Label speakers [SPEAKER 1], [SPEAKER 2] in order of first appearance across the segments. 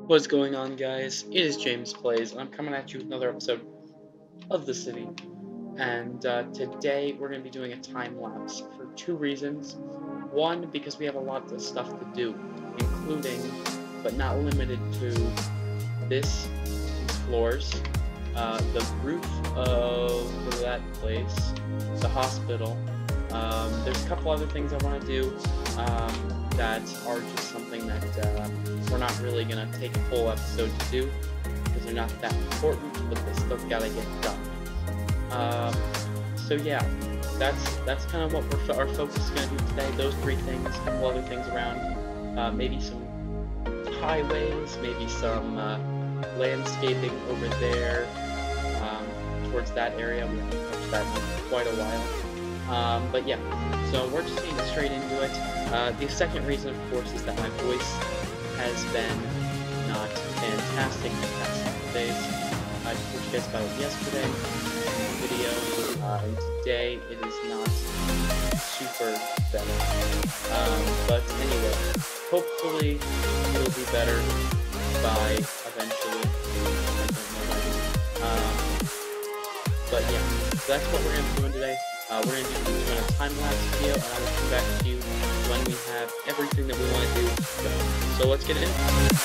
[SPEAKER 1] What's going on, guys? It is James Plays, and I'm coming at you with another episode of The City. And today we're going to be doing a time lapse for two reasons. One, because we have a lot of stuff to do, including, but not limited to, these floors, the roof of that place, the hospital. There's a couple other things I want to do that are just something that we're not really going to take a full episode to do because they're not that important, but they still gotta get done. So yeah, that's kind of what our focus is going to be today. Those three things, a couple other things around, maybe some highways, maybe some landscaping over there towards that area. We haven't touched that in quite a while. But yeah, so we're just getting straight into it. The second reason, of course, is that my voice has been not fantastic the past couple days. I told you guys about it yesterday in the video, and today it is not super better. But anyway, hopefully it'll be better by eventually. I don't know when. But yeah, so that's what we're going to be doing today. We're going to be doing a time-lapse video, and I will come back to you when we have everything that we want to do. So let's get into it.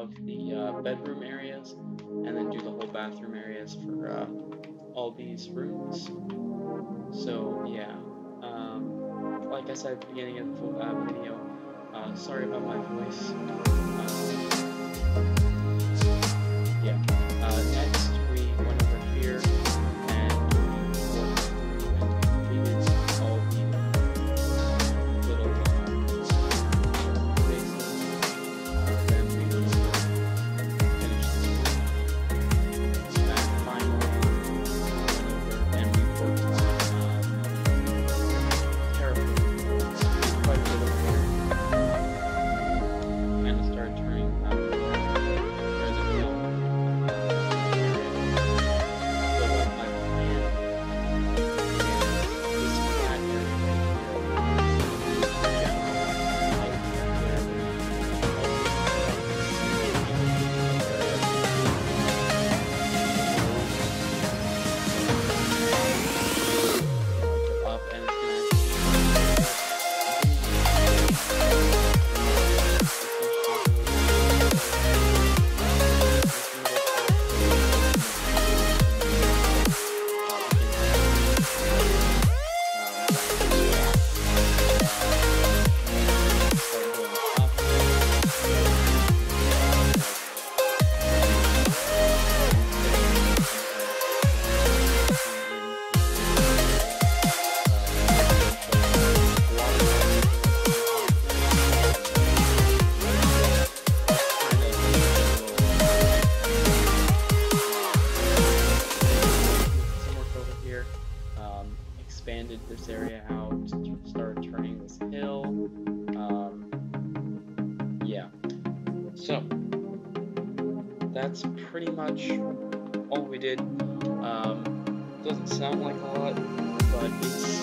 [SPEAKER 1] of the bedroom areas, and then do the whole bathroom areas for all these rooms. So yeah, like I said at the beginning of the video, sorry about my voice. Yeah. Next, we went over here and we worked through and completed all the little bases. Then we went over and finished this room. And finally, we went over and we worked on terraforming quite a bit over here. Kind of started turning expanded this area out, started turning this hill. Yeah, so that's pretty much all we did. Doesn't sound like a lot, but it's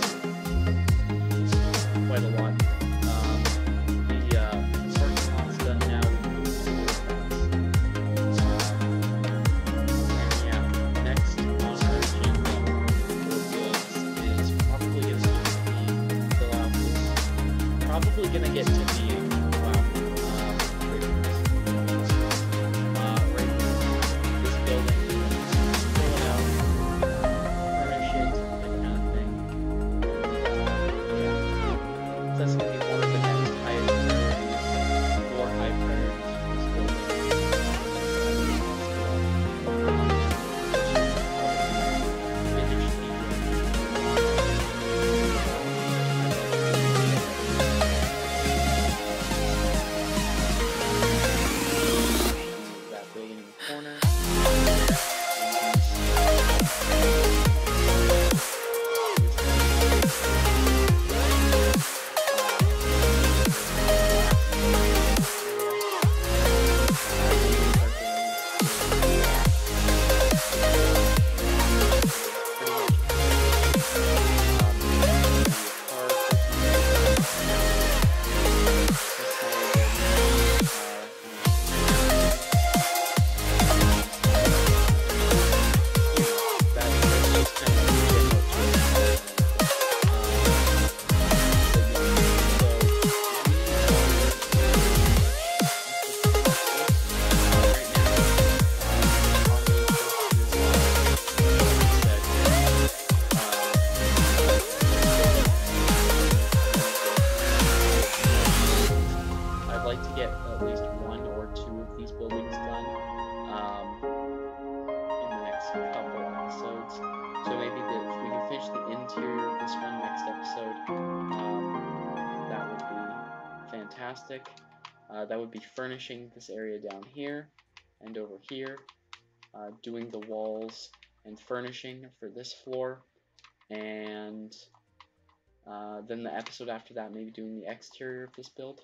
[SPEAKER 1] quite a lot. The parking lot's done now. We can move towards that. And yeah, next on our agenda is probably going to be fill out this. Probably going to get to the that's going to be one of the next highest priorities, or high priorities that building in the corner. To get at least one or two of these buildings done in the next couple episodes. So maybe if we can finish the interior of this one next episode, that would be fantastic. That would be furnishing this area down here and over here, doing the walls and furnishing for this floor, and then the episode after that maybe doing the exterior of this build.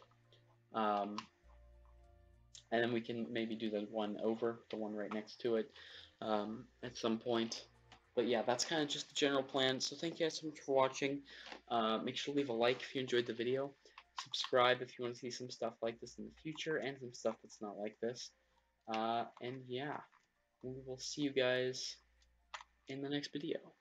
[SPEAKER 1] And then we can maybe do the one over, the one right next to it, at some point. But yeah, that's kind of just the general plan. So thank you guys so much for watching. Make sure to leave a like if you enjoyed the video. Subscribe if you want to see some stuff like this in the future, and some stuff that's not like this. And yeah, we will see you guys in the next video.